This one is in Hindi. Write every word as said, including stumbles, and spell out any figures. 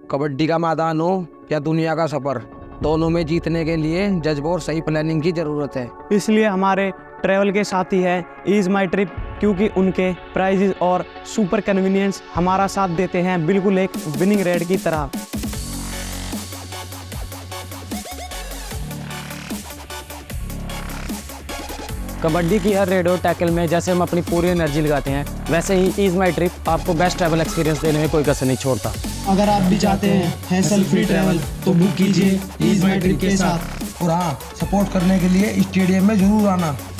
कबड्डी का मैदान हो या दुनिया का सफर, दोनों में जीतने के लिए जज्बा और सही प्लानिंग की जरूरत है। इसलिए हमारे ट्रैवल के साथी है ईज माई ट्रिप, क्योंकि उनके प्राइजेस और सुपर कन्वीनियंस हमारा साथ देते हैं बिल्कुल एक विनिंग रेड की तरह। कबड्डी की हर रेड और टैकल में जैसे हम अपनी पूरी एनर्जी लगाते हैं, वैसे ही ईज माई ट्रिप आपको बेस्ट ट्रैवल एक्सपीरियंस देने में कोई कसर नहीं छोड़ता। अगर आप भी चाहते हैं हैसल फ्री ट्रैवल तो बुक कीजिए ईज माई ट्रिप के साथ। और हाँ, सपोर्ट करने के लिए स्टेडियम में जरूर आना।